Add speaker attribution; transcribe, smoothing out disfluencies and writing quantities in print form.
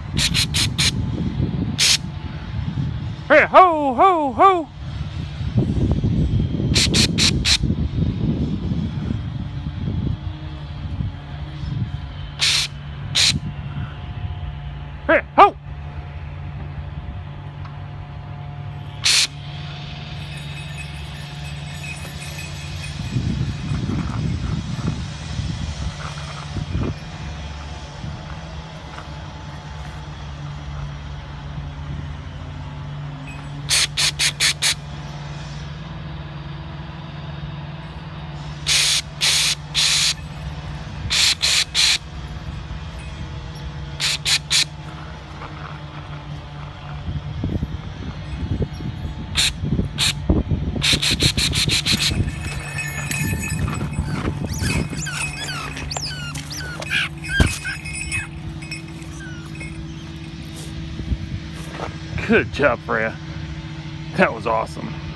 Speaker 1: Hey, ho, ho, ho! Hey, ho! Good job, Freyja. That was awesome.